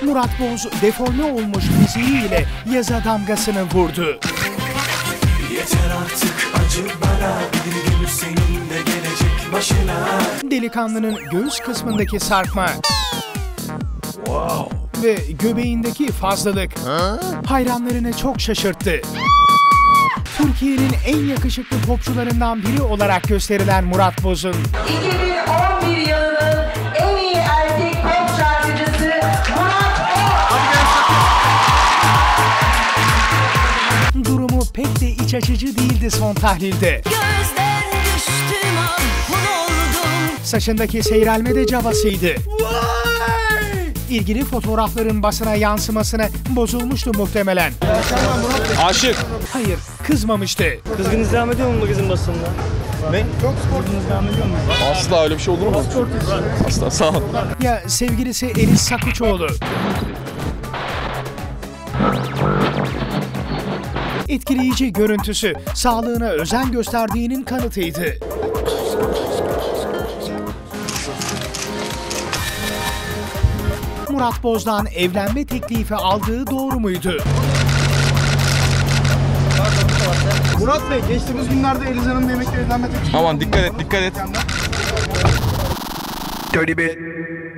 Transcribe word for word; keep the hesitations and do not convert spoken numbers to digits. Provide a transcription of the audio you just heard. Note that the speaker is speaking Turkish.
Murat Boz deforme olmuş fiziğiyle yaza damgasını vurdu. Yeter artık acı bana, bir gün senin de gelecek başına. Delikanlının göğüs kısmındaki sarkma Wow. ve göbeğindeki fazlalık ha? hayranlarını çok şaşırttı. Türkiye'nin en yakışıklı popçularından biri olarak gösterilen Murat Boz'un iki bin on bir yılının en iyi erkek pop şarkıcısı Murat Boz. durumu pek de iç açıcı değildi son tahlilde. Gözden düştüm, ah oldum. Saçındaki seyrelme de cabasıydı. İlgili fotoğrafların basına yansımasına bozulmuştu muhtemelen. Aşık. Hayır, kızmamıştı. Kızgınız devam ediyor mu magazin basınında? Ne? Çok sportunuz devam ediyor mu? Asla öyle bir şey olur mu? Asla, sağ ol. Ya sevgilisi Elis Sakuçoğlu. Etkileyici görüntüsü sağlığına özen gösterdiğinin kanıtıydı. Murat Boz'dan evlenme teklifi aldığı doğru muydu? Murat Bey, geçtiğimiz günlerde Eliz Hanım'la yemekte evlenme teklifi. Aman dikkat et, dikkat et. Dirty bit.